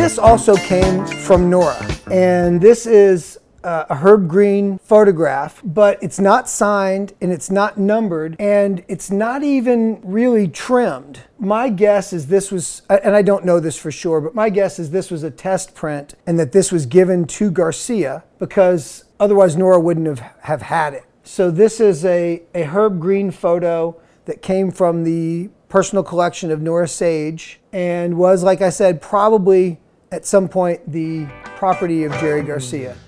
this also came from Nora, and this is a herb green photograph, but it's not signed and it's not numbered and it's not even really trimmed. My guess is this was, and I don't know this for sure, but my guess is this was a test print and that this was given to Garcia because otherwise Nora wouldn't have had it. So this is a herb green photo that came from the personal collection of Nora Sage and was, like I said, probably at some point the property of Jerry Garcia.